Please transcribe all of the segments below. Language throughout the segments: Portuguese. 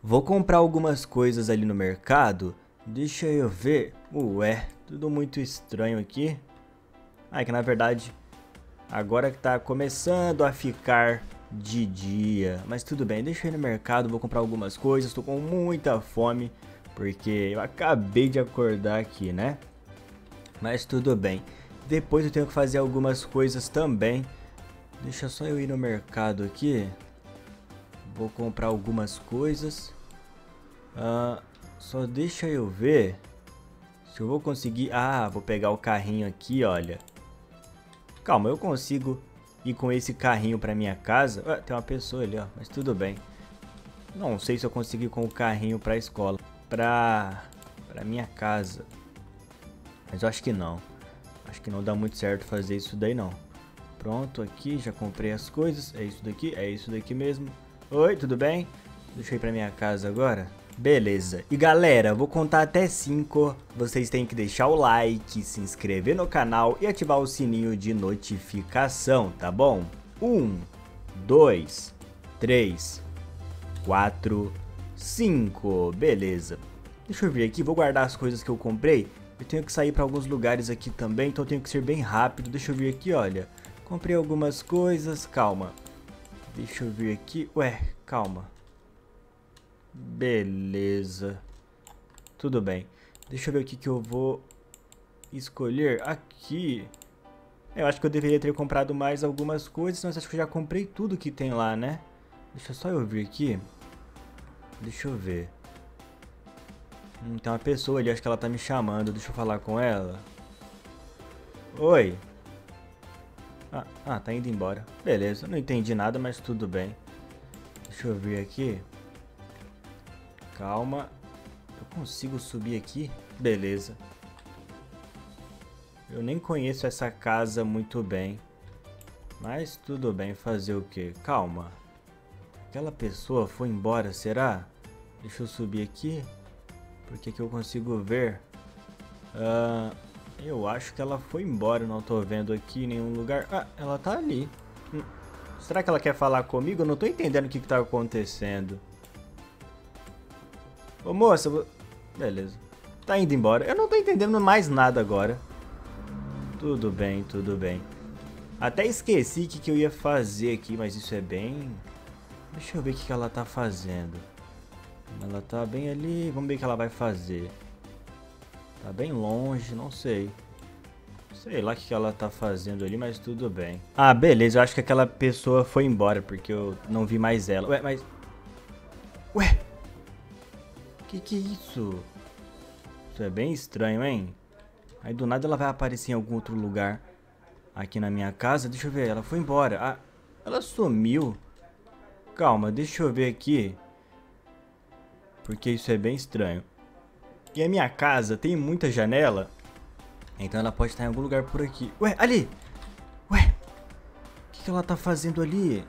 Vou comprar algumas coisas ali no mercado. Deixa eu ver. Ué, tudo muito estranho aqui. Ah, é que na verdade, agora que tá começando a ficar de dia. Mas tudo bem, deixa eu ir no mercado, vou comprar algumas coisas. Tô com muita fome, porque eu acabei de acordar aqui, né? Mas tudo bem. Depois eu tenho que fazer algumas coisas também. Deixa só eu ir no mercado aqui. Vou comprar algumas coisas. Só deixa eu ver se eu vou conseguir. Ah, vou pegar o carrinho aqui, olha. Calma, eu consigo ir com esse carrinho pra minha casa. Ué, tem uma pessoa ali, ó, mas tudo bem. Não sei se eu consegui ir com o carrinho pra escola. Pra minha casa. Mas eu acho que não. Acho que não dá muito certo fazer isso daí, não. Pronto, aqui, já comprei as coisas. É isso daqui mesmo. Oi, tudo bem? Deixa eu ir pra minha casa agora. Beleza. E galera, vou contar até 5. Vocês têm que deixar o like, se inscrever no canal e ativar o sininho de notificação, tá bom? 1, 2, 3, 4, 5. Beleza. Deixa eu ver aqui, vou guardar as coisas que eu comprei. Eu tenho que sair para alguns lugares aqui também, então eu tenho que ser bem rápido. Deixa eu ver aqui, olha. Comprei algumas coisas, calma. Deixa eu ver aqui. Ué, calma. Beleza. Tudo bem. Deixa eu ver o que eu vou escolher aqui. Eu acho que eu deveria ter comprado mais algumas coisas, mas acho que eu já comprei tudo que tem lá, né? Deixa só eu ver aqui. Deixa eu ver. Tem uma pessoa ali, acho que ela tá me chamando. Deixa eu falar com ela. Oi. Tá indo embora. Beleza, não entendi nada, mas tudo bem. Deixa eu ver aqui. Calma. Eu consigo subir aqui? Beleza. Eu nem conheço essa casa muito bem. Mas tudo bem, fazer o que? Calma. Aquela pessoa foi embora, será? Deixa eu subir aqui. Porque que eu consigo ver? Eu acho que ela foi embora. Não tô vendo aqui em nenhum lugar. Ah, ela tá ali. Será que ela quer falar comigo? Eu não tô entendendo o que tá acontecendo. Ô moça, beleza. Tá indo embora. Eu não tô entendendo mais nada agora. Tudo bem, tudo bem. Até esqueci o que eu ia fazer aqui, mas isso é bem... Deixa eu ver o que ela tá fazendo. Ela tá bem ali, vamos ver o que ela vai fazer. Tá bem longe, não sei. Sei lá o que ela tá fazendo ali, mas tudo bem. Ah, beleza, eu acho que aquela pessoa foi embora, porque eu não vi mais ela. Ué, mas... Ué! Que é isso? Isso é bem estranho, hein? Aí do nada ela vai aparecer em algum outro lugar aqui na minha casa. Deixa eu ver, ela foi embora. Ah, ela sumiu. Calma, deixa eu ver aqui. Porque isso é bem estranho. E a minha casa tem muita janela. Então ela pode estar em algum lugar por aqui. Ué, ali! Ué! O que ela tá fazendo ali?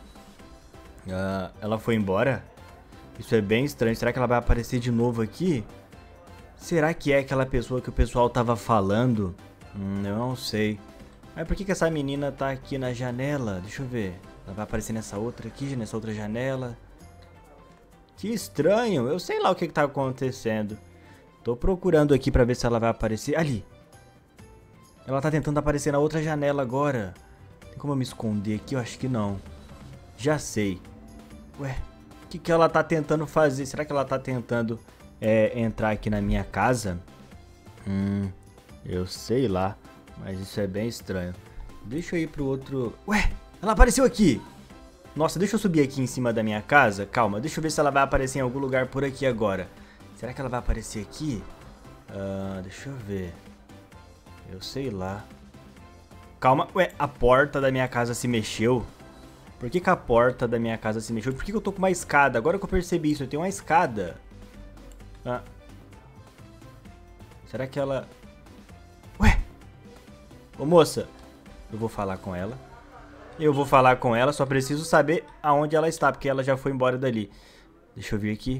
Ela foi embora? Isso é bem estranho. Será que ela vai aparecer de novo aqui? Será que é aquela pessoa que o pessoal tava falando? Eu não sei. Mas por que essa menina tá aqui na janela? Deixa eu ver. Ela vai aparecer nessa outra aqui, nessa outra janela. Que estranho. Eu sei lá o que tá acontecendo. Tô procurando aqui pra ver se ela vai aparecer. Ali. Ela tá tentando aparecer na outra janela agora. Tem como eu me esconder aqui? Eu acho que não. Já sei. Ué. O que ela tá tentando fazer? Será que ela tá tentando entrar aqui na minha casa? Eu sei lá. Mas isso é bem estranho. Deixa eu ir pro outro... Ué, ela apareceu aqui. Nossa, deixa eu subir aqui em cima da minha casa. Calma, deixa eu ver se ela vai aparecer em algum lugar por aqui agora. Será que ela vai aparecer aqui? Deixa eu ver. Eu sei lá. Calma, ué, a porta da minha casa se mexeu. Por que a porta da minha casa se mexeu? Por que eu tô com uma escada? Agora que eu percebi isso, eu tenho uma escada. Será que ela... Ué! Ô moça, eu vou falar com ela. Eu vou falar com ela, só preciso saber aonde ela está, porque ela já foi embora dali. Deixa eu ver aqui.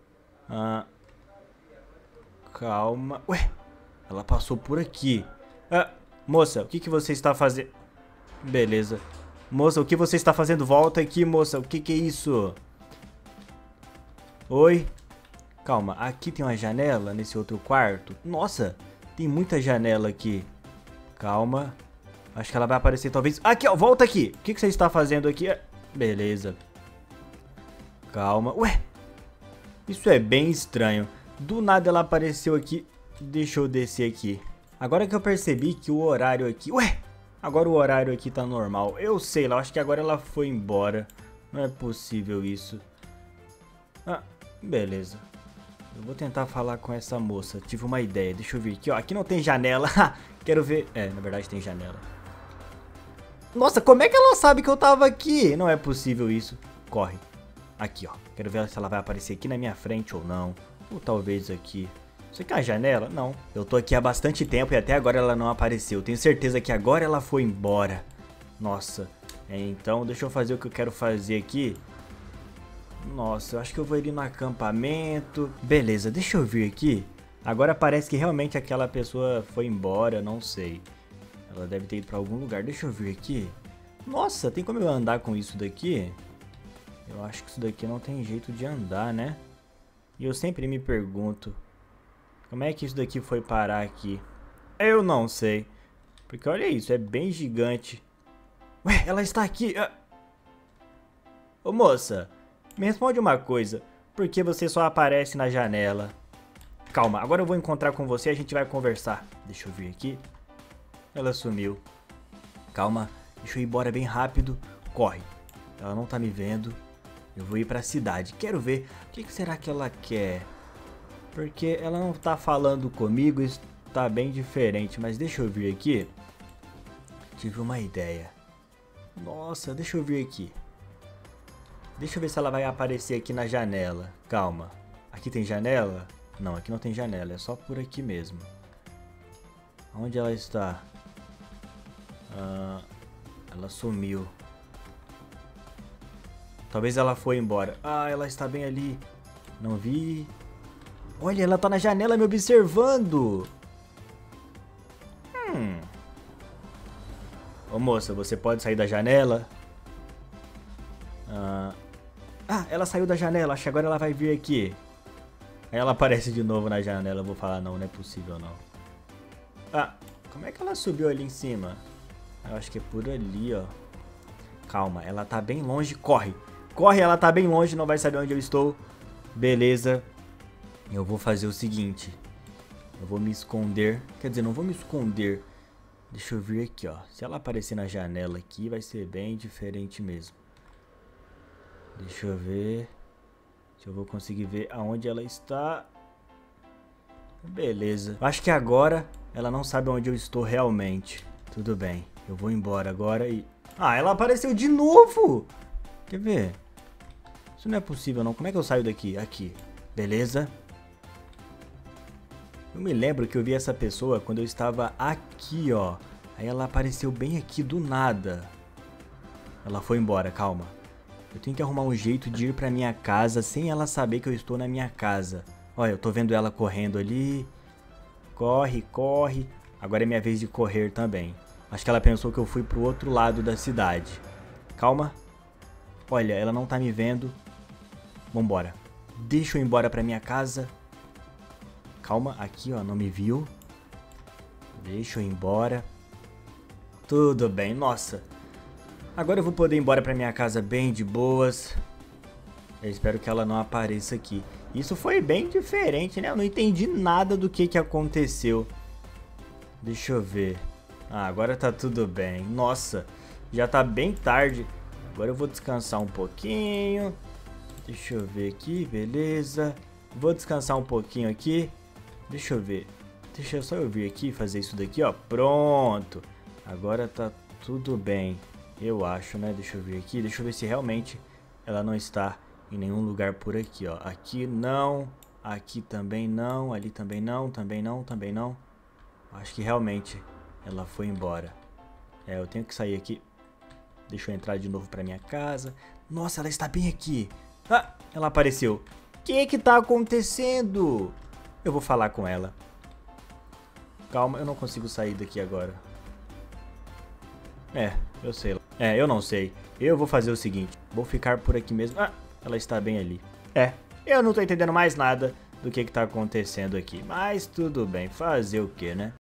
Calma. Ué! Ela passou por aqui. Moça, o que você está fazendo? Beleza. Moça, o que você está fazendo? Volta aqui, moça. O que é isso? Oi. Calma, aqui tem uma janela nesse outro quarto. Nossa, tem muita janela aqui. Calma. Acho que ela vai aparecer talvez... Aqui, ó, volta aqui. O que você está fazendo aqui? Beleza. Calma. Ué, isso é bem estranho. Do nada ela apareceu aqui. Deixa eu descer aqui. Agora que eu percebi que o horário aqui... Ué, agora o horário aqui tá normal. Eu sei lá, acho que agora ela foi embora. Não é possível isso. Ah, beleza. Eu vou tentar falar com essa moça. Tive uma ideia. Deixa eu ver aqui, ó. Aqui não tem janela. Quero ver... É, na verdade tem janela. Nossa, como é que ela sabe que eu tava aqui? Não é possível isso. Corre. Aqui, ó. Quero ver se ela vai aparecer aqui na minha frente ou não. Ou talvez aqui. Isso aqui é uma janela? Não. Eu tô aqui há bastante tempo e até agora ela não apareceu. Tenho certeza que agora ela foi embora. Nossa. Então, deixa eu fazer o que eu quero fazer aqui. Nossa, eu acho que eu vou ir no acampamento. Beleza, deixa eu vir aqui. Agora parece que realmente aquela pessoa foi embora, não sei. Ela deve ter ido pra algum lugar. Deixa eu vir aqui. Nossa, tem como eu andar com isso daqui? Eu acho que isso daqui não tem jeito de andar, né? E eu sempre me pergunto, como é que isso daqui foi parar aqui? Eu não sei. Porque olha isso, é bem gigante. Ué, ela está aqui. Ô moça, me responde uma coisa. Por que você só aparece na janela? Calma, agora eu vou encontrar com você e a gente vai conversar. Deixa eu vir aqui. Ela sumiu. Calma, deixa eu ir embora bem rápido. Corre. Ela não tá me vendo. Eu vou ir pra cidade. Quero ver o que será que ela quer. Porque ela não tá falando comigo. Isso tá bem diferente. Mas deixa eu vir aqui. Tive uma ideia. Nossa, deixa eu vir aqui. Deixa eu ver se ela vai aparecer aqui na janela. Calma. Aqui tem janela? Não, aqui não tem janela. É só por aqui mesmo. Onde ela está? Ela sumiu. Talvez ela foi embora. Ah, ela está bem ali. Não vi. Olha, ela tá na janela me observando. Ô moça, você pode sair da janela? Ela saiu da janela. Acho que agora ela vai vir aqui. Aí ela aparece de novo na janela. Eu vou falar, não, não é possível não. Como é que ela subiu ali em cima? Eu acho que é por ali, ó. Calma, ela tá bem longe. Corre. Corre, ela tá bem longe. Não vai saber onde eu estou. Beleza. Eu vou fazer o seguinte. Eu vou me esconder. Quer dizer, não vou me esconder. Deixa eu vir aqui, ó. Se ela aparecer na janela aqui, vai ser bem diferente mesmo. Deixa eu ver. Se eu vou conseguir ver aonde ela está. Beleza. Acho que agora ela não sabe onde eu estou realmente. Tudo bem. Eu vou embora agora e... ela apareceu de novo! Quer ver? Isso não é possível não. Como é que eu saio daqui? Aqui. Beleza. Eu me lembro que eu vi essa pessoa quando eu estava aqui, ó. Aí ela apareceu bem aqui do nada. Ela foi embora, calma. Eu tenho que arrumar um jeito de ir pra minha casa sem ela saber que eu estou na minha casa. Olha, eu tô vendo ela correndo ali. Corre, corre. Agora é minha vez de correr também. Acho que ela pensou que eu fui pro outro lado da cidade. Calma. Olha, ela não tá me vendo. Vambora. Deixa eu ir embora pra minha casa. Calma, aqui ó, não me viu. Deixa eu ir embora. Tudo bem, nossa. Agora eu vou poder ir embora pra minha casa bem de boas. Eu espero que ela não apareça aqui. Isso foi bem diferente, né? Eu não entendi nada do que aconteceu. Deixa eu ver. Agora tá tudo bem. Nossa, já tá bem tarde. Agora eu vou descansar um pouquinho. Deixa eu ver aqui, beleza. Vou descansar um pouquinho aqui. Deixa eu ver. Deixa só eu vir aqui e fazer isso daqui, ó. Pronto. Agora tá tudo bem. Eu acho, né? Deixa eu ver aqui. Deixa eu ver se realmente ela não está em nenhum lugar por aqui, ó. Aqui não. Aqui também não. Ali também não. Também não. Também não. Acho que realmente ela foi embora. Eu tenho que sair aqui. Deixa eu entrar de novo pra minha casa. Nossa, ela está bem aqui. Ela apareceu. O que tá acontecendo? Eu vou falar com ela. Calma, eu não consigo sair daqui agora. Eu sei lá. Eu não sei. Eu vou fazer o seguinte. Vou ficar por aqui mesmo. Ela está bem ali. Eu não tô entendendo mais nada do que tá acontecendo aqui. Mas tudo bem, fazer o que, né?